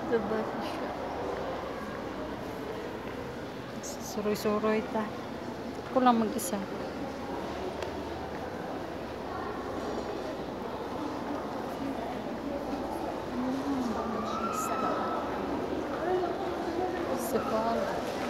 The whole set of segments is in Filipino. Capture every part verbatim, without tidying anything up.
Diba siya? Suroy-suroy ta. Ako lang mag-isa. Sipal.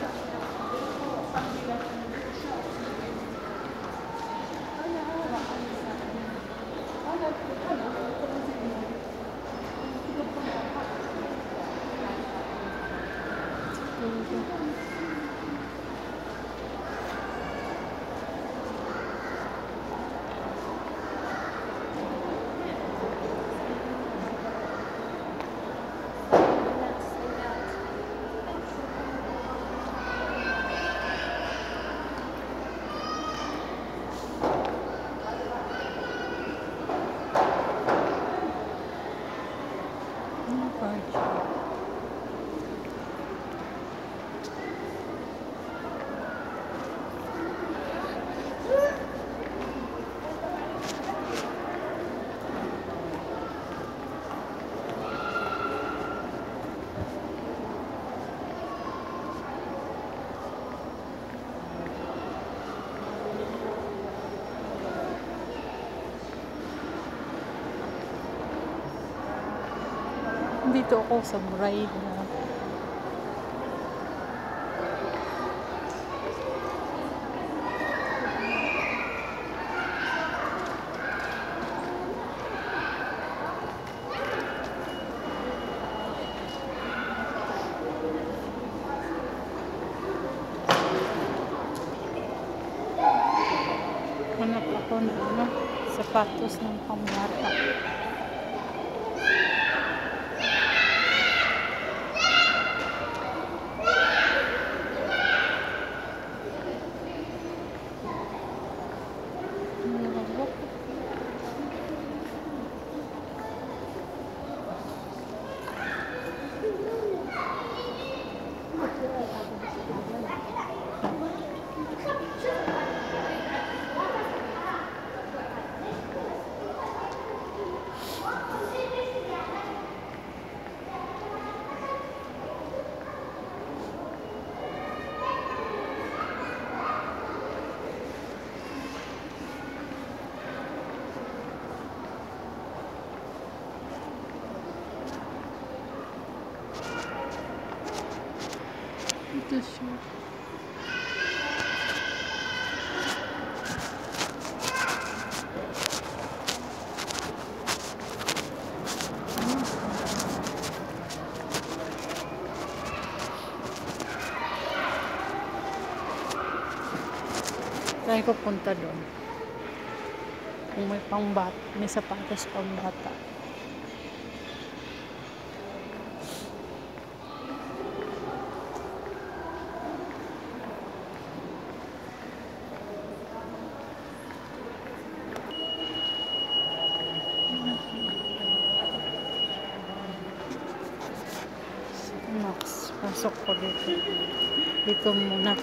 Dito ako sa Bride na. Hanap ako ng ano, sapatos ng pambata. Ito siya. Saan ko punta doon? Kung may pangbat, may sapatos pang bata. Max, pasok ko dito. Dito muna.